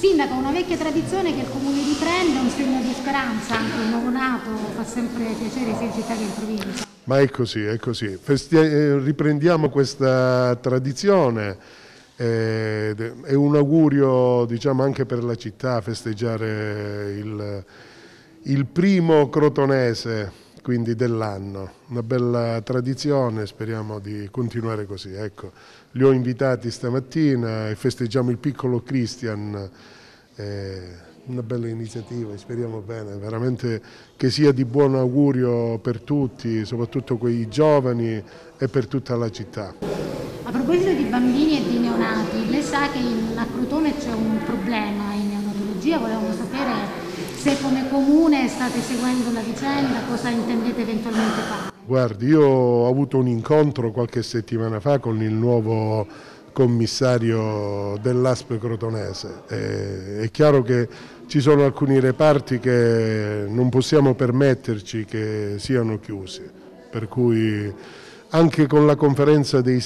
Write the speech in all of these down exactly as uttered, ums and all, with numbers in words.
Sindaco, una vecchia tradizione che il Comune riprende, un segno di speranza, anche un nuovo nato, fa sempre piacere sia in città che in provincia. Ma è così, è così. Festi- eh, riprendiamo questa tradizione, eh, è un augurio, diciamo, anche per la città festeggiare il, il primo crotonese, quindi dell'anno. Una bella tradizione, speriamo di continuare così. Ecco, li ho invitati stamattina e festeggiamo il piccolo Christian. Eh, una bella iniziativa, speriamo bene, veramente che sia di buon augurio per tutti, soprattutto quei giovani e per tutta la città. A proposito di bambini e di neonati, lei sa che in, a Crotone c'è un problema in neonatologia, volevamo sapere se come Comune state seguendo la vicenda, cosa intendete eventualmente fare. Guardi, io ho avuto un incontro qualche settimana fa con il nuovo commissario dell'A S P crotonese. Eh, è chiaro che ci sono alcuni reparti che non possiamo permetterci che siano chiusi, per cui anche con la conferenza dei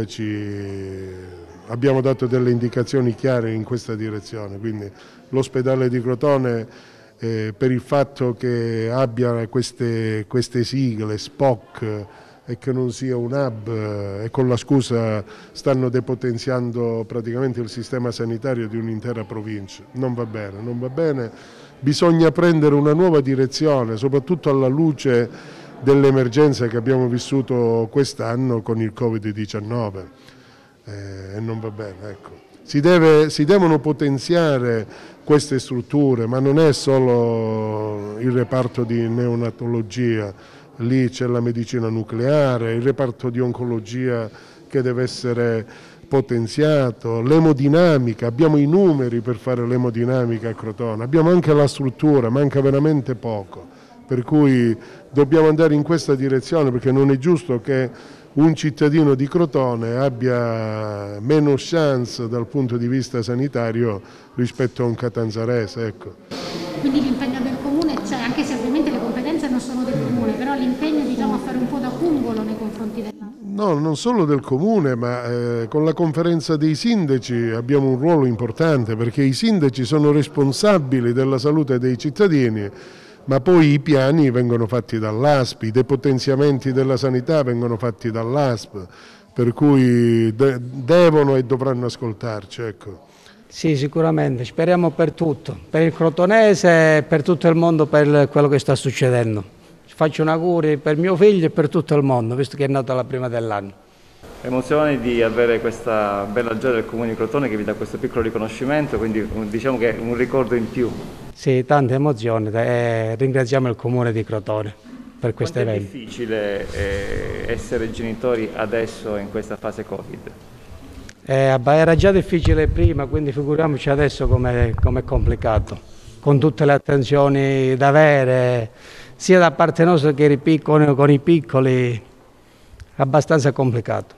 sindaci abbiamo dato delle indicazioni chiare in questa direzione, quindi l'ospedale di Crotone eh, per il fatto che abbia queste, queste sigle, S P O C, e che non sia un hub, e con la scusa stanno depotenziando praticamente il sistema sanitario di un'intera provincia. Non va bene, non va bene, bisogna prendere una nuova direzione, soprattutto alla luce dell'emergenza che abbiamo vissuto quest'anno con il Covid diciannove, eh, e non va bene. Ecco. Si deve, si devono potenziare queste strutture, ma non è solo il reparto di neonatologia. Lì c'è la medicina nucleare, il reparto di oncologia che deve essere potenziato, l'emodinamica, abbiamo i numeri per fare l'emodinamica a Crotone, abbiamo anche la struttura, manca veramente poco, per cui dobbiamo andare in questa direzione perché non è giusto che un cittadino di Crotone abbia meno chance dal punto di vista sanitario rispetto a un catanzarese. Ecco. Quindi l'impegno del Comune c'è, anche se ovviamente le competenze non sono del Comune, però l'impegno diciamo, a fare un po' da pungolo nei confronti del... No, non solo del Comune, ma eh, con la conferenza dei sindaci abbiamo un ruolo importante perché i sindaci sono responsabili della salute dei cittadini, ma poi i piani vengono fatti dall'A S P, i depotenziamenti della sanità vengono fatti dall'A S P, per cui de- devono e dovranno ascoltarci. Ecco. Sì, sicuramente, speriamo per tutto, per il crotonese e per tutto il mondo per quello che sta succedendo. Faccio un augurio per mio figlio e per tutto il mondo, visto che è nato la prima dell'anno. Emozione di avere questa bella gioia del Comune di Crotone che vi dà questo piccolo riconoscimento, quindi diciamo che è un ricordo in più. Sì, tante emozioni e ringraziamo il Comune di Crotone per questo evento. È difficile eh, essere genitori adesso in questa fase Covid? Eh, era già difficile prima, quindi figuriamoci adesso come è complicato, con tutte le attenzioni da avere, sia da parte nostra che i piccoli, con i piccoli, abbastanza complicato.